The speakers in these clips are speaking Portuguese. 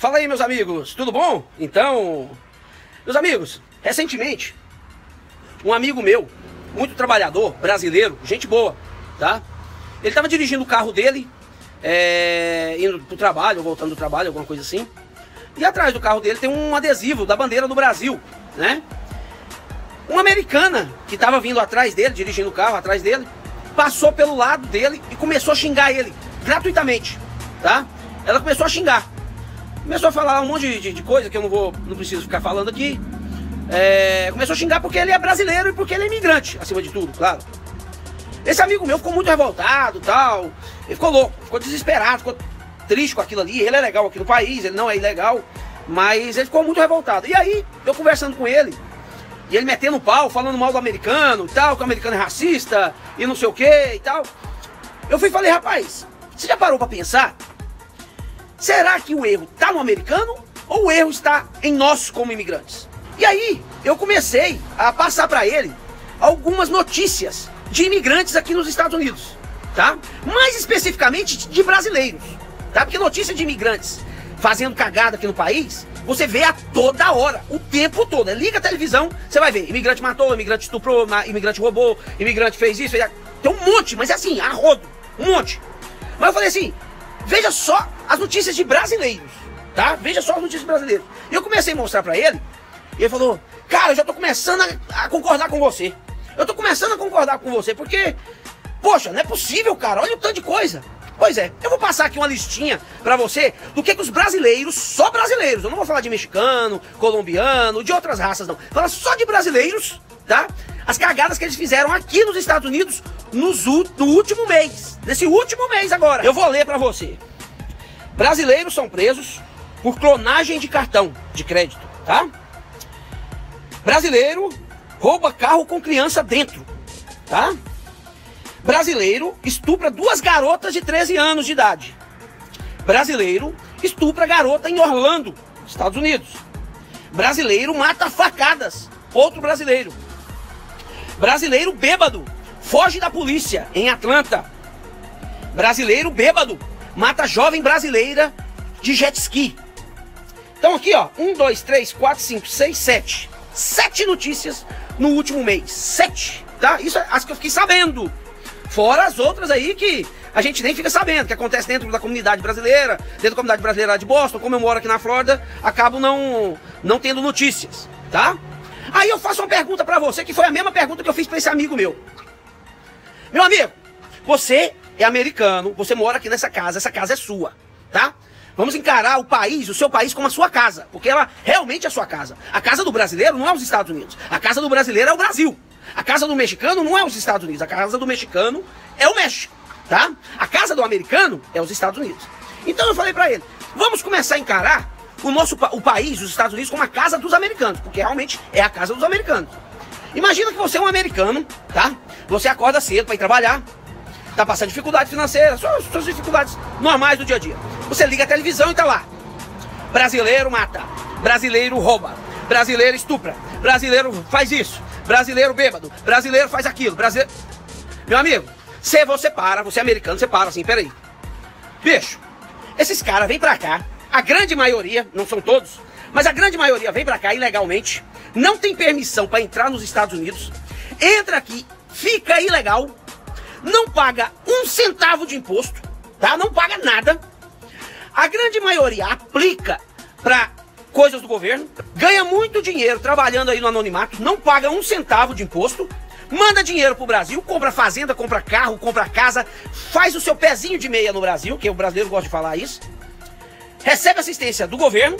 Fala aí, meus amigos, tudo bom? Então, meus amigos, recentemente, um amigo meu, muito trabalhador, brasileiro, gente boa, tá? Ele estava dirigindo o carro dele, indo pro trabalho, ou voltando do trabalho, alguma coisa assim. E atrás do carro dele tem um adesivo da bandeira do Brasil, né? Uma americana que estava vindo atrás dele, dirigindo o carro atrás dele, passou pelo lado dele e começou a xingar ele, gratuitamente, tá? Ela começou a xingar. Começou a falar um monte de coisa que eu não preciso ficar falando aqui. Começou a xingar porque ele é brasileiro e porque ele é imigrante, acima de tudo, claro. Esse amigo meu ficou muito revoltado e tal. Ele ficou louco, ficou desesperado, ficou triste com aquilo ali. Ele é legal aqui no país, ele não é ilegal, mas ele ficou muito revoltado. E aí, eu conversando com ele, e ele metendo o pau, falando mal do americano e tal, que o americano é racista e não sei o que e tal. Eu fui e falei, rapaz, você já parou pra pensar? Será que o erro tá no americano ou o erro está em nós como imigrantes? E aí, eu comecei a passar para ele algumas notícias de imigrantes aqui nos Estados Unidos, tá? Mais especificamente de brasileiros, tá? Porque notícia de imigrantes fazendo cagada aqui no país, você vê a toda hora, o tempo todo. Liga a televisão, você vai ver, imigrante matou, imigrante estuprou, imigrante roubou, imigrante fez isso, fez aquilo. Tem um monte, mas é assim, a rodo, um monte. Mas eu falei assim, veja só as notícias de brasileiros, tá? Veja só as notícias brasileiras. E eu comecei a mostrar pra ele, e ele falou, cara, eu já tô começando a concordar com você. Eu tô começando a concordar com você, porque, poxa, não é possível, cara, olha o tanto de coisa. Pois é, eu vou passar aqui uma listinha pra você do que os brasileiros, só brasileiros, eu não vou falar de mexicano, colombiano, de outras raças não. Fala só de brasileiros, tá? As cagadas que eles fizeram aqui nos Estados Unidos no último mês. Nesse último mês agora. Eu vou ler pra você. Brasileiros são presos por clonagem de cartão de crédito, tá? Brasileiro rouba carro com criança dentro, tá? Brasileiro estupra 2 garotas de 13 anos de idade. Brasileiro estupra garota em Orlando, Estados Unidos. Brasileiro mata a facadas outro brasileiro. Brasileiro bêbado foge da polícia em Atlanta. Brasileiro bêbado mata jovem brasileira de jet ski. Então aqui, ó, 1, 2, 3, 4, 5, 6, 7. 7 notícias no último mês. 7, tá? Isso é as que eu fiquei sabendo. Fora as outras aí que a gente nem fica sabendo, que acontece dentro da comunidade brasileira, dentro da comunidade brasileira lá de Boston. Como eu moro aqui na Flórida, acabo não tendo notícias, tá? Aí eu faço uma pergunta pra você, que foi a mesma pergunta que eu fiz pra esse amigo meu. Meu amigo, você é americano, você mora aqui nessa casa, essa casa é sua, tá? Vamos encarar o país, o seu país, como a sua casa, porque ela realmente é a sua casa. A casa do brasileiro não é os Estados Unidos, a casa do brasileiro é o Brasil. A casa do mexicano não é os Estados Unidos, a casa do mexicano é o México, tá? A casa do americano é os Estados Unidos. Então eu falei pra ele, vamos começar a encarar o país, os Estados Unidos, como a casa dos americanos, porque realmente é a casa dos americanos. Imagina que você é um americano, tá? Você acorda cedo pra ir trabalhar, tá passando dificuldade financeira, suas dificuldades normais do dia a dia. Você liga a televisão e tá lá. Brasileiro mata, brasileiro rouba, brasileiro estupra, brasileiro faz isso, brasileiro bêbado, brasileiro faz aquilo, brasileiro... Meu amigo, você para, você é americano, você para assim, peraí. Bicho, esses caras vêm pra cá, a grande maioria, não são todos, mas a grande maioria vem pra cá ilegalmente, não tem permissão pra entrar nos Estados Unidos, entra aqui, fica ilegal, não paga 1 centavo de imposto, tá? Não paga nada. A grande maioria aplica pra coisas do governo, ganha muito dinheiro trabalhando aí no anonimato, não paga 1 centavo de imposto, manda dinheiro pro Brasil, compra fazenda, compra carro, compra casa, faz o seu pezinho de meia no Brasil, que o brasileiro gosta de falar isso, recebe assistência do governo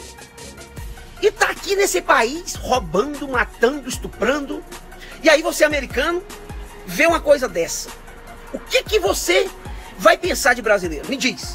e tá aqui nesse país roubando, matando, estuprando. E aí você, americano, vê uma coisa dessa. O que você vai pensar de brasileiro? Me diz.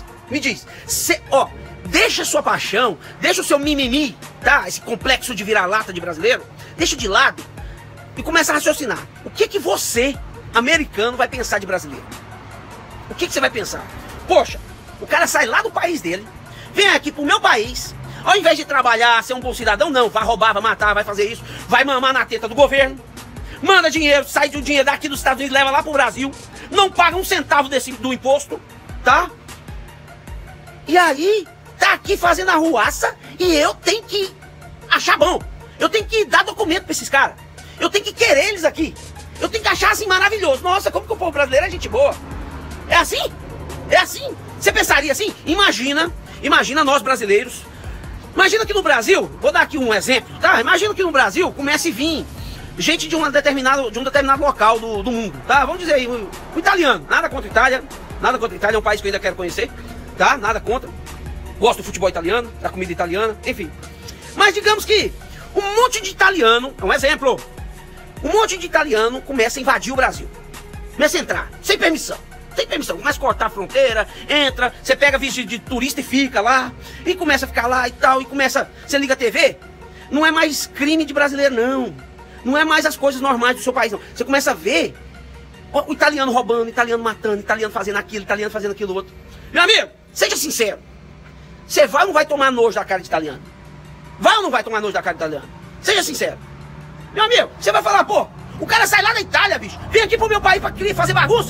Deixa a sua paixão, deixa o seu mimimi, tá? Esse complexo de vira-lata de brasileiro, deixa de lado e começa a raciocinar. O que você, americano, vai pensar de brasileiro? O que você vai pensar? Poxa, o cara sai lá do país dele, vem aqui pro meu país, ao invés de trabalhar, ser um bom cidadão, não, vai roubar, vai matar, vai fazer isso, vai mamar na teta do governo, manda dinheiro, sai do dinheiro daqui dos Estados Unidos, leva lá pro Brasil, não paga 1 centavo do imposto, tá? E aí, tá aqui fazendo arruaça e eu tenho que achar bom. Eu tenho que dar documento pra esses caras. Eu tenho que querer eles aqui. Eu tenho que achar assim maravilhoso. Nossa, como que o povo brasileiro é gente boa. É assim? É assim? Você pensaria assim? Imagina nós brasileiros. Imagina que no Brasil, vou dar aqui um exemplo, tá? Imagina que no Brasil comece a vir gente de um determinado local do mundo, tá? Vamos dizer aí, o italiano. Nada contra a Itália. Nada contra a Itália, é um país que eu ainda quero conhecer, tá? Nada contra. Gosto do futebol italiano, da comida italiana, enfim. Mas digamos que um monte de italiano, é um exemplo, um monte de italiano começa a invadir o Brasil. Começa a entrar, sem permissão. Começa a cortar a fronteira, entra, você pega visto de turista e fica lá, e começa a ficar lá e tal, e começa, você liga a TV, não é mais crime de brasileiro não, não é mais as coisas normais do seu país não, você começa a ver o italiano roubando, italiano matando, italiano fazendo aquilo outro. Meu amigo, seja sincero, você vai ou não vai tomar nojo da cara de italiano? Vai ou não vai tomar nojo da cara de italiano? Seja sincero. Meu amigo, você vai falar, pô, o cara sai lá da Itália, bicho, vem aqui pro meu país pra fazer bagunça.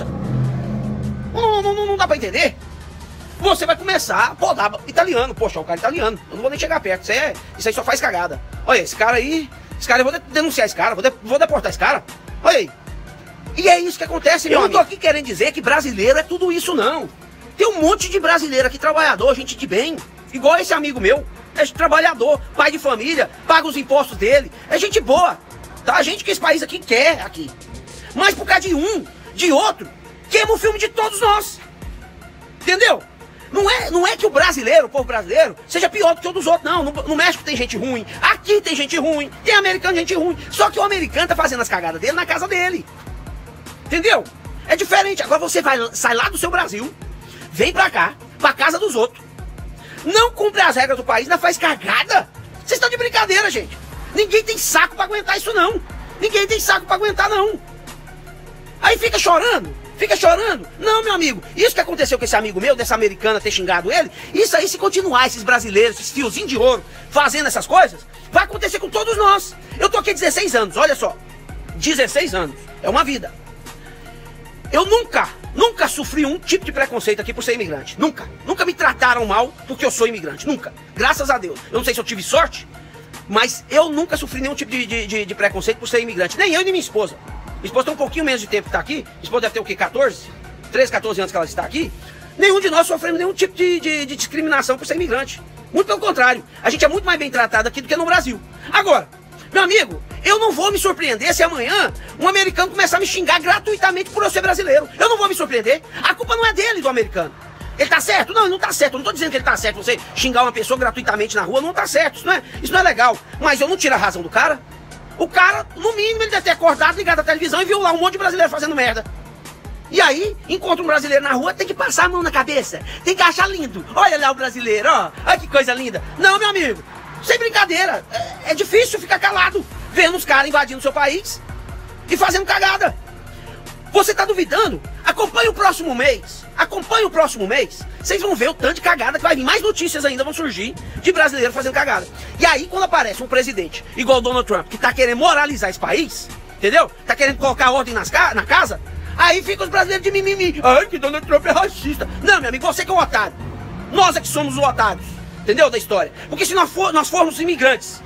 Não dá pra entender. Você vai começar a podar italiano. Poxa, o cara é italiano. Eu não vou nem chegar perto. Isso aí só faz cagada. Olha, esse cara aí, eu vou denunciar esse cara, vou deportar esse cara. Olha aí. E é isso que acontece, meu amigo. Eu não tô aqui querendo dizer que brasileiro é tudo isso, não. Tem um monte de brasileiro aqui, trabalhador, gente de bem. Igual esse amigo meu. É trabalhador, pai de família, paga os impostos dele. É gente boa. Tá? Gente que esse país aqui quer aqui. Mas por causa de um, de outro, queima o filme de todos nós. Entendeu? Não é que o povo brasileiro, seja pior do que o dos outros, não. No México tem gente ruim, aqui tem gente ruim, tem americano gente ruim. Só que o americano tá fazendo as cagadas dele na casa dele. Entendeu? É diferente. Agora você sai lá do seu Brasil, vem pra cá, pra casa dos outros, não cumpre as regras do país, ainda faz cagada. Vocês estão de brincadeira, gente. Ninguém tem saco pra aguentar isso, não. Ninguém tem saco pra aguentar, não. Aí fica chorando. Não, meu amigo, isso que aconteceu com esse amigo meu, dessa americana ter xingado ele, isso aí, se continuar esses brasileiros, esses fiozinhos de ouro, fazendo essas coisas, vai acontecer com todos nós. Eu tô aqui há 16 anos, olha só. 16 anos, é uma vida. Eu nunca sofri um tipo de preconceito aqui por ser imigrante. Nunca me trataram mal porque eu sou imigrante, nunca. Graças a Deus. Eu não sei se eu tive sorte, mas eu nunca sofri nenhum tipo de preconceito por ser imigrante. Nem eu nem minha esposa. Minha esposa tem um pouquinho menos de tempo que está aqui. Minha esposa deve ter o quê? 13, 14 anos que ela está aqui. Nenhum de nós sofremos nenhum tipo de discriminação por ser imigrante. Muito pelo contrário. A gente é muito mais bem tratado aqui do que no Brasil. Agora, meu amigo, eu não vou me surpreender se amanhã um americano começar a me xingar gratuitamente por eu ser brasileiro. Eu não vou me surpreender. A culpa não é dele, do americano. Ele tá certo? Não, ele não tá certo. Eu não tô dizendo que ele tá certo. Você xingar uma pessoa gratuitamente na rua não tá certo. Isso não é legal. Mas eu não tiro a razão do cara. O cara, no mínimo, ele deve ter acordado, ligado à televisão e viu lá um monte de brasileiro fazendo merda. E aí, encontra um brasileiro na rua, tem que passar a mão na cabeça. Tem que achar lindo. Olha lá o brasileiro, ó. Olha que coisa linda. Não, meu amigo. Sem brincadeira. É difícil ficar calado vendo os caras invadindo o seu país e fazendo cagada. Você tá duvidando? Acompanhe o próximo mês. Vocês vão ver o tanto de cagada que vai vir. Mais notícias ainda vão surgir de brasileiro fazendo cagada. E aí, quando aparece um presidente igual o Donald Trump, que tá querendo moralizar esse país, entendeu? Tá querendo colocar ordem na casa, aí fica os brasileiros de mimimi. Ai, que Donald Trump é racista. Não, meu amigo, você que é o otário. Nós é que somos os otários, entendeu? Da história. Porque se nós formos imigrantes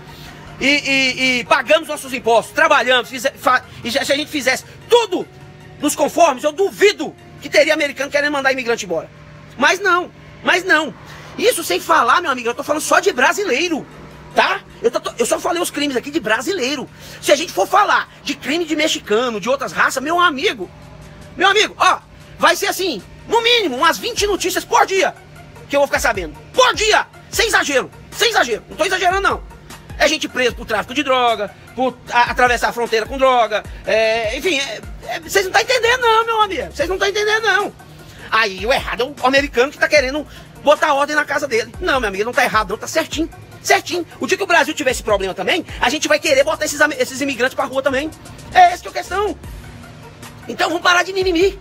e pagamos nossos impostos, trabalhamos, e se a gente fizesse tudo nos conformes, eu duvido que teria americano querendo mandar imigrante embora. Mas não. Isso sem falar, meu amigo, eu tô falando só de brasileiro, tá? Eu só falei os crimes aqui de brasileiro. Se a gente for falar de crime de mexicano, de outras raças, meu amigo, ó, vai ser assim, no mínimo, umas 20 notícias por dia que eu vou ficar sabendo. Por dia! Sem exagero. Não tô exagerando, não. É gente presa por tráfico de droga, por atravessar a fronteira com droga, enfim, vocês não estão entendendo não, meu amigo, vocês não estão entendendo não. Aí o errado é o americano que tá querendo botar ordem na casa dele. Não, meu amigo, não tá errado não, tá certinho. O dia que o Brasil tiver esse problema também, a gente vai querer botar esses imigrantes pra rua também. É essa que é a questão. Então vamos parar de mimimi.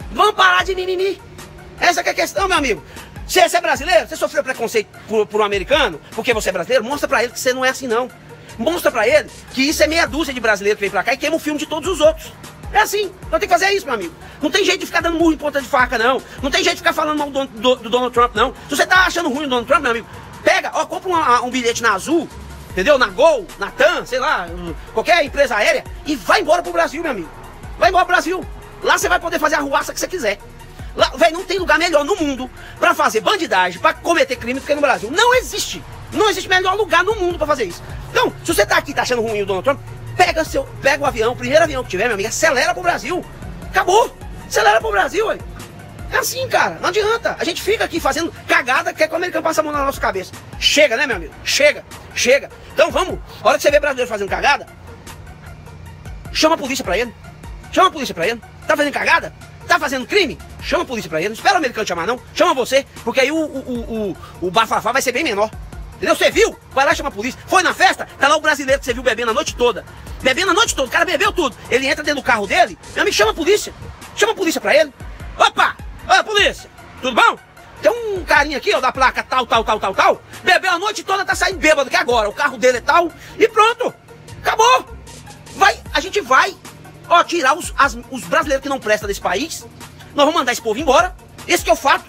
Essa que é a questão, meu amigo. Se você é brasileiro, você sofreu preconceito por um americano, porque você é brasileiro, mostra pra ele que você não é assim não. Mostra pra ele que isso é meia dúzia de brasileiro que vem pra cá e queima o filme de todos os outros. É assim, então tem que fazer isso, meu amigo. Não tem jeito de ficar dando murro em ponta de faca, não. Não tem jeito de ficar falando mal do Donald Trump, não. Se você tá achando ruim o Donald Trump, meu amigo, pega, ó, compra um bilhete na Azul, entendeu? Na Gol, na TAM, sei lá, qualquer empresa aérea, e vai embora pro Brasil, meu amigo. Vai embora pro Brasil. Lá você vai poder fazer a arruaça que você quiser. Lá, velho, não tem lugar melhor no mundo pra fazer bandidagem, pra cometer crime do que no Brasil. Não existe. Não existe melhor lugar no mundo pra fazer isso. Então, se você tá aqui tá achando ruim o Donald Trump, pega o avião, o primeiro avião que tiver, meu amigo, acelera pro Brasil. Acabou. Acelera pro Brasil, ué. É assim, cara. Não adianta. A gente fica aqui fazendo cagada, quer que o americano passe a mão na nossa cabeça. Chega, né, meu amigo? Chega. Chega. Então vamos. A hora que você vê brasileiro fazendo cagada, chama a polícia pra ele. Chama a polícia pra ele. Tá fazendo cagada? Tá fazendo crime? Chama a polícia pra ele. Não espera o americano chamar, não. Chama você, porque aí o bafafá vai ser bem menor. Entendeu? Você viu? Vai lá e chama a polícia. Foi na festa, tá lá o brasileiro que você viu bebendo a noite toda. Bebendo a noite toda, o cara bebeu tudo. Ele entra dentro do carro dele, meu amigo, chama a polícia. Chama a polícia pra ele. Opa! Ô, polícia! Tudo bom? Tem um carinha aqui, ó, da placa tal. Bebeu a noite toda, tá saindo bêbado aqui agora. O carro dele é tal e pronto. Acabou. A gente vai, ó, tirar os brasileiros que não prestam desse país. Nós vamos mandar esse povo embora. Esse que é o fato.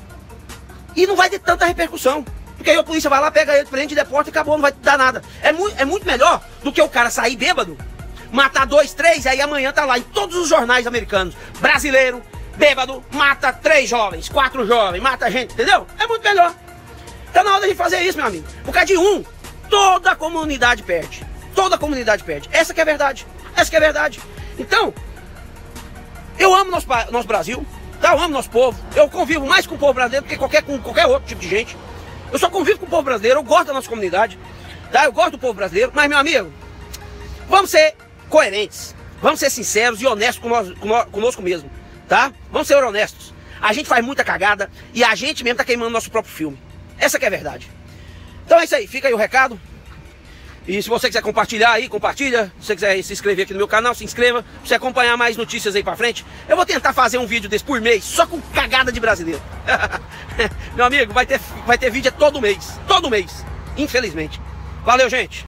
E não vai ter tanta repercussão. Porque aí a polícia vai lá, pega ele, prende, deporta e acabou, não vai dar nada. É muito melhor do que o cara sair bêbado, matar 2, 3, aí amanhã tá lá em todos os jornais americanos. Brasileiro, bêbado, mata 3 jovens, 4 jovens, mata gente, entendeu? É muito melhor. Tá na hora de fazer isso, meu amigo. Por causa de um, toda a comunidade perde. Toda a comunidade perde. Essa que é a verdade. Essa que é a verdade. Então, eu amo nosso Brasil, tá? Eu amo nosso povo. Eu convivo mais com o povo brasileiro do que com qualquer outro tipo de gente. Eu só convivo com o povo brasileiro, eu gosto da nossa comunidade, tá? Eu gosto do povo brasileiro, mas, meu amigo, vamos ser coerentes, vamos ser sinceros e honestos conosco mesmo, tá? Vamos ser honestos. A gente faz muita cagada e a gente mesmo tá queimando nosso próprio filme. Essa que é a verdade. Então é isso aí, fica aí o recado. E se você quiser compartilhar aí, compartilha. Se você quiser se inscrever aqui no meu canal, se inscreva. Pra você acompanhar mais notícias aí pra frente. Eu vou tentar fazer um vídeo desse por mês, só com cagada de brasileiro. Meu amigo, vai ter vídeo todo mês, infelizmente. Valeu, gente.